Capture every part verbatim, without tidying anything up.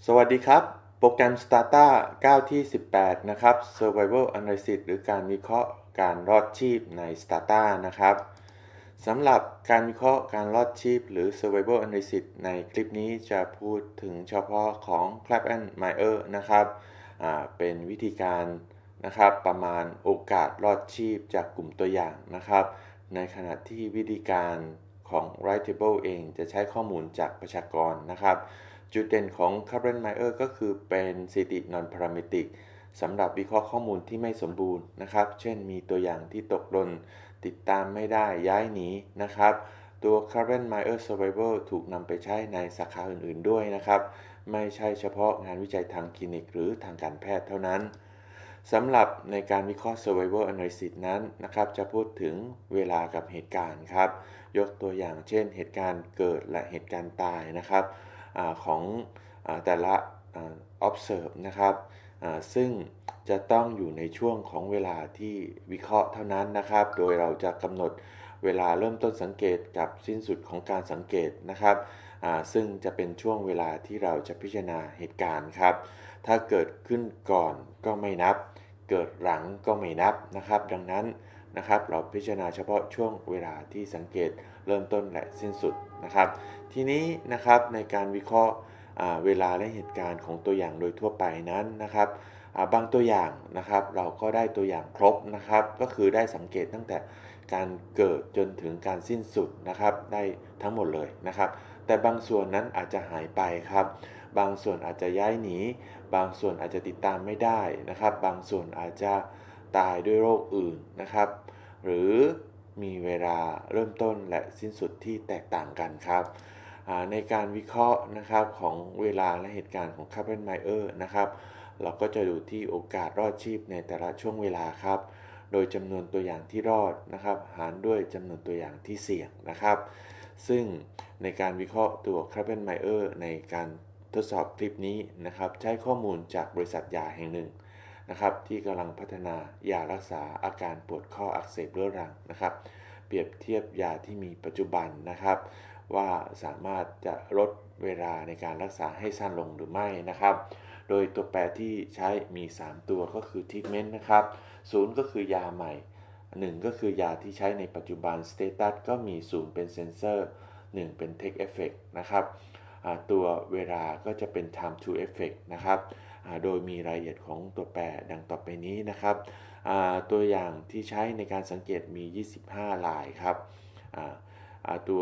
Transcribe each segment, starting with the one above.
สวัสดีครับโปรแกรม Stata เก้าที่สิบแปดนะครับ Survival Analysis หรือการวิเคราะห์การรอดชีพใน Stata นะครับสำหรับการวิเคราะห์การรอดชีพหรือ Survival Analysis ในคลิปนี้จะพูดถึงเฉพาะของ Krapf-Meyer นะครับเป็นวิธีการนะครับประมาณโอกาสรอดชีพจากกลุ่มตัวอย่างนะครับในขณะที่วิธีการของ Wrightable เองจะใช้ข้อมูลจากประชากรนะครับจุดเด่นของ Krapf-Meyer ก็คือเป็นสถิติ non-parametric สำหรับวิเคราะห์ข้อมูลที่ไม่สมบูรณ์นะครับเช่นมีตัวอย่างที่ตกหล่นติดตามไม่ได้ย้ายหนีนะครับตัว Krapf-Meyer Survival ถูกนำไปใช้ในสาขาอื่นๆด้วยนะครับไม่ใช่เฉพาะงานวิจัยทางคลินิกหรือทางการแพทย์เท่านั้นสำหรับในการวิเคราะห์ Survival Analysis นั้นนะครับจะพูดถึงเวลากับเหตุการณ์ครับยกตัวอย่างเช่นเหตุการณ์เกิดและเหตุการณ์ตายนะครับอของอแต่ละ observe นะครับซึ่งจะต้องอยู่ในช่วงของเวลาที่วิเคราะห์เท่านั้นนะครับโดยเราจะกำหนดเวลาเริ่มต้นสังเกตกับสิ้นสุดของการสังเกตนะครับซึ่งจะเป็นช่วงเวลาที่เราจะพิจารณาเหตุการณ์ครับถ้าเกิดขึ้นก่อนก็ไม่นับเกิดหลังก็ไม่นับนะครับดังนั้นนะครับเราพิจารณาเฉพาะช่วงเวลาที่สังเกตเริ่มต้นและสิ้นสุดนะครับทีนี้นะครับในการวิเคราะห์เวลาและเหตุการณ์ของตัวอย่างโดยทั่วไปนั้นนะครับบางตัวอย่างนะครับเราก็ได้ตัวอย่างครบนะครับก็คือได้สังเกตตั้งแต่การเกิดจนถึงการสิ้นสุดนะครับได้ทั้งหมดเลยนะครับแต่บางส่วนนั้นอาจจะหายไปครับบางส่วนอาจจะย้ายหนีบางส่วนอาจจะติดตามไม่ได้นะครับบางส่วนอาจจะตายด้วยโรคอื่นนะครับหรือมีเวลาเริ่มต้นและสิ้นสุดที่แตกต่างกันครับในการวิเคราะห์นะครับของเวลาและเหตุการณ์ของ Krapf-Meyer นะครับเราก็จะดูที่โอกาสรอดชีพในแต่ละช่วงเวลาครับโดยจำนวนตัวอย่างที่รอดนะครับหารด้วยจำนวนตัวอย่างที่เสี่ยงนะครับซึ่งในการวิเคราะห์ตัว Krapf-Meyer ในการทดสอบคลิปนี้นะครับใช้ข้อมูลจากบริษัทยาแห่งหนึ่งนะครับที่กำลังพัฒนายารักษาอาการปวดข้ออักเสบเรื้อรังนะครับเปรียบเทียบยาที่มีปัจจุบันนะครับว่าสามารถจะลดเวลาในการรักษาให้สั้นลงหรือไม่นะครับโดยตัวแปรที่ใช้มีสามตัวก็คือ treatment นะครับศูนย์ก็คือยาใหม่หนึ่งก็คือยาที่ใช้ในปัจจุบัน status ก็มีศูนย์เป็นเซนเซอร์หนึ่งเป็น take effect นะครับตัวเวลาก็จะเป็น time to effect นะครับโดยมีรายละเอียดของตัวแปรดังต่อไปนี้นะครับตัวอย่างที่ใช้ในการสังเกตมียี่สิบห้ารายครับตัว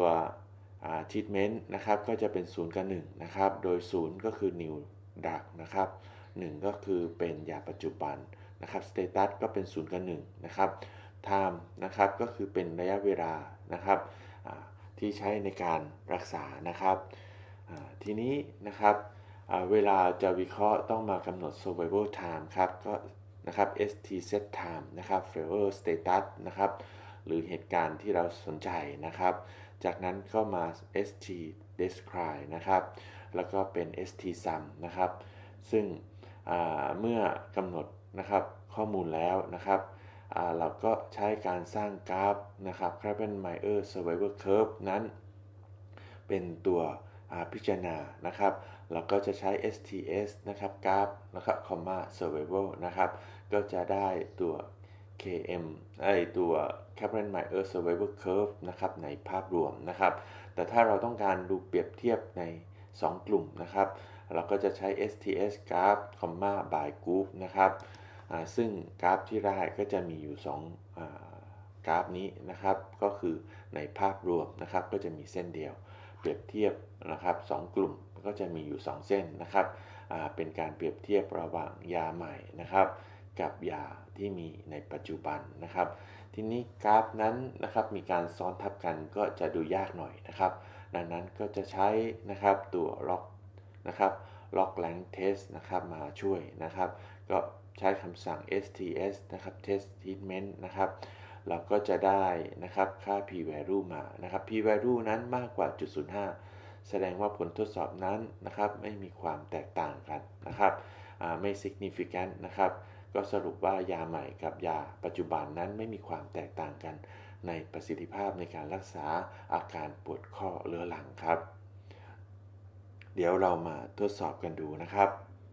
treatment นะครับก็จะเป็นศูนย์กับหนึ่งนะครับโดยศูนย์ก็คือ new drug นะครับหนึ่งก็คือเป็นยาปัจจุบันนะครับ status ก็เป็นศูนย์กับหนึ่งนะครับ time นะครับก็คือเป็นระยะเวลานะครับที่ใช้ในการรักษานะครับทีนี้นะครับเวลาจะวิเคราะห์ต้องมากำหนด survival time ครับก็นะครับ เอส ที set time นะครับ failure status นะครับหรือเหตุการณ์ที่เราสนใจนะครับจากนั้นก็มา เอส ที describe นะครับแล้วก็เป็น เอส ที sum นะครับซึ่งเมื่อกำหนดนะครับข้อมูลแล้วนะครับเราก็ใช้การสร้างกราฟนะครับ Krapf-Meyer survival curve นั้นเป็นตัวพิจารณานะครับเราก็จะใช้ เอส ที เอส นะครับกราฟนะครับ comma survival นะครับก็จะได้ตัว เค เอ็ม ไอตัว Krapf-Meyer survival curve นะครับในภาพรวมนะครับแต่ถ้าเราต้องการดูเปรียบเทียบในสองกลุ่มนะครับเราก็จะใช้ เอส ที เอส กราฟ comma by group นะครับซึ่งกราฟที่ได้ก็จะมีอยู่สองกราฟนี้นะครับก็คือในภาพรวมนะครับก็จะมีเส้นเดียวเปรียบเทียบนะครับสองกลุ่มก็จะมีอยู่สองเส้นนะครับเป็นการเปรียบเทียบระหว่างยาใหม่นะครับกับยาที่มีในปัจจุบันนะครับทีนี้กราฟนั้นนะครับมีการซ้อนทับกันก็จะดูยากหน่อยนะครับดังนั้นก็จะใช้นะครับตัว log นะครับ log length test นะครับมาช่วยนะครับก็ใช้คำสั่ง เอส ที เอส นะครับ test treatment นะครับเราก็จะได้นะครับค่า p value มานะครับ p value นั้นมากกว่า จุดศูนย์ห้า แสดงว่าผลทดสอบนั้นนะครับไม่มีความแตกต่างกันนะครับไม่ significant นะครับก็สรุปว่ายาใหม่กับยาปัจจุบันนั้นไม่มีความแตกต่างกันในประสิทธิภาพในการรักษาอาการปวดข้อเรื้อรังครับเดี๋ยวเรามาทดสอบกันดูนะครับ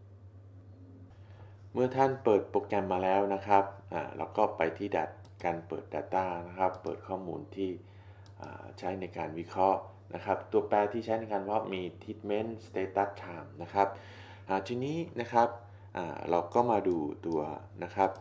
เมื่อท่านเปิดโปรแกรมมาแล้วนะครับอ่าเราก็ไปที่ดัดการเปิด Data นะครับเปิดข้อมูลที่ใช้ในการวิเคราะห์นะครับตัวแปรที่ใช้ในการวิเคราะห์มี treatment status time นะครับทีนี้นะครับเราก็มาดูตัวนะครับ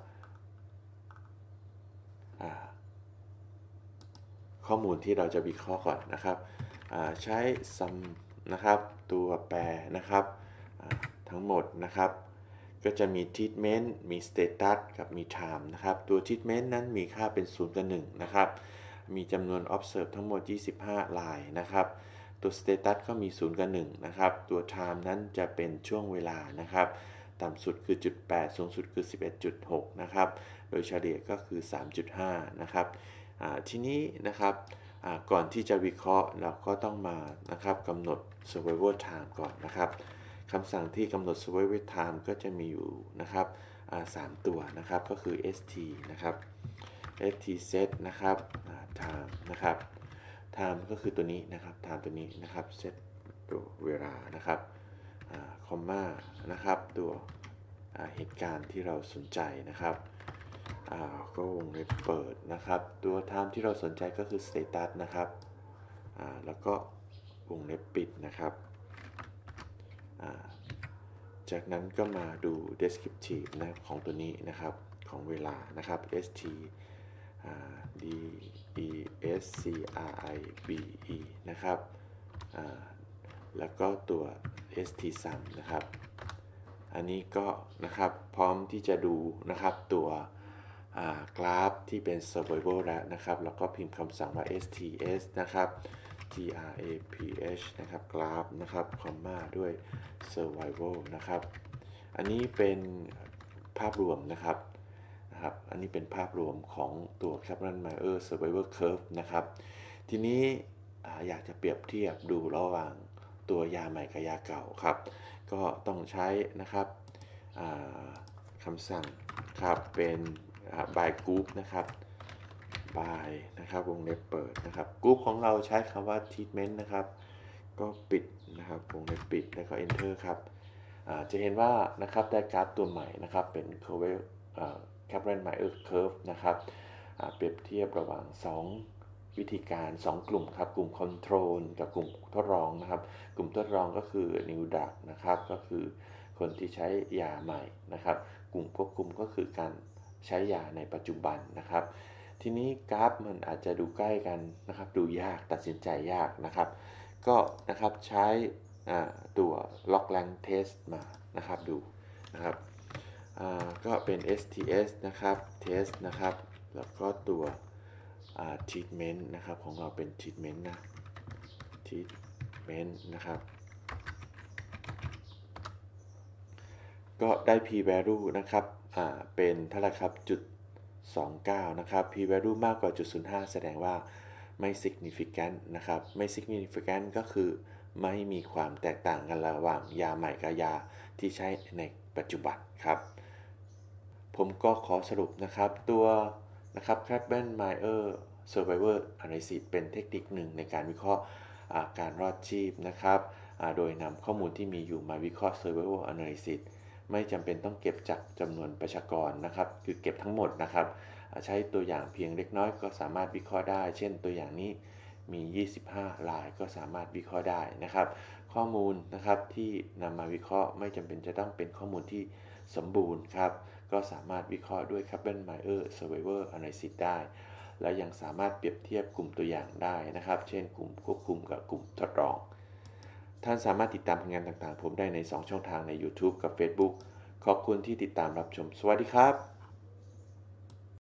ข้อมูลที่เราจะวิเคราะห์ก่อนนะครับใช้ sum นะครับตัวแปรนะครับทั้งหมดนะครับก็จะมี treatment มี status กับมี time นะครับตัว treatment นั้นมีค่าเป็นศูนย์กับหนึ่งนะครับมีจำนวน observe ทั้งหมดยี่สิบห้ารายนะครับตัว status ก็มีศูนย์กับหนึ่งนะครับตัว time นั้นจะเป็นช่วงเวลานะครับต่ำสุดคือ จุดแปด สูงสุดคือ สิบเอ็ดจุดหก นะครับโดยเฉลี่ยก็คือ สามจุดห้า นะครับทีนี้นะครับก่อนที่จะวิเคราะห์เราก็ต้องมานะครับกำหนด survival time ก่อนนะครับคำสั่งที่กำหนด survival time ก็จะมีอยู่นะครับสามตัวนะครับก็คือ st นะครับ st set นะครับ time นะครับ time ก็คือตัวนี้นะครับ time ตัวนี้นะครับ set ตัวเวลานะครับคอมมานะครับตัวเหตุการณ์ที่เราสนใจนะครับก็วงเล็บเปิดนะครับตัว time ที่เราสนใจก็คือ status นะครับแล้วก็วงเล็บปิดนะครับจากนั้นก็มาดู descriptive นะของตัวนี้นะครับของเวลานะครับ st d e s c r i b e นะครับแล้วก็ตัว st sum นะครับอันนี้ก็นะครับพร้อมที่จะดูนะครับตัวกราฟที่เป็น survival แล้วนะครับแล้วก็พิมพ์คำสั่งว่า sts นะครับ graph นะครับกราฟนะครับคอมมาด้วย survival นะครับอันนี้เป็นภาพรวมนะครับนะครับอันนี้เป็นภาพรวมของตัว Kaplan-Meier survival curve นะครับทีนี้อยากจะเปรียบเทียบดูระหว่างตัวยาใหม่กับยาเก่าครับก็ต้องใช้นะครับคำสั่งครับเป็น by group นะครับ by นะครับวงเล็บเปิดนะครับกรุ๊ปของเราใช้คำว่า treatment นะครับก็ปิดนะครับวงเล็บปิดแล้วก็ enter ครับจะเห็นว่านะครับได้กราฟตัวใหม่นะครับเป็น curve Kaplan-Meier curve นะครับเปรียบเทียบระหว่างสองวิธีการสองกลุ่มครับกลุ่ม control กับกลุ่มทดลองนะครับกลุ่มทดลองก็คือ new drug นะครับก็คือคนที่ใช้ยาใหม่นะครับกลุ่มควบคุมก็คือการใช้ยาในปัจจุบันนะครับทีนี้กราฟมันอาจจะดูใกล้กันนะครับดูยากตัดสินใจยากนะครับก็นะครับใช้ตัว log-rank test มานะครับดูนะครับก็เป็น sts นะครับ test นะครับแล้วก็ตัวtreatment นะครับของเราเป็น treatment นะ treatment นะครับก็ได้ p value นะครับเป็นเท่าไหร่ครับจุดสองเก้านะครับ p value มากกว่าจุดศูนย์ห้าแสดงว่าไม่ significant นะครับไม่ significant ก็คือไม่มีความแตกต่างกันระหว่างยาใหม่กับยาที่ใช้ในปัจจุบันครับผมก็ขอสรุปนะครับตัวนะครับ Kaplan-Meier survival analysis เป็นเทคนิคหนึ่งในการวิเคราะห์การรอดชีพนะครับโดยนำข้อมูลที่มีอยู่มาวิเคราะห์ survival analysis ไม่จำเป็นต้องเก็บจากจำนวนประชากรนะครับคือเก็บทั้งหมดนะครับใช้ตัวอย่างเพียงเล็กน้อยก็สามารถวิเคราะห์ได้เช่นตัวอย่างนี้มียี่สิบห้ารายก็สามารถวิเคราะห์ได้นะครับข้อมูลนะครับที่นำมาวิเคราะห์ไม่จำเป็นจะต้องเป็นข้อมูลที่สมบูรณ์ครับก็สามารถวิเคราะห์ด้วย Kaplan-Meier survival analysis ได้และยังสามารถเปรียบเทียบกลุ่มตัวอย่างได้นะครับเช่นกลุ่มควบคุมกับกลุ่มทดลองท่านสามารถติดตามผลงานต่างๆผมได้ในสองช่องทางใน YouTube กับ Facebook ขอบคุณที่ติดตามรับชมสวัสดีครับ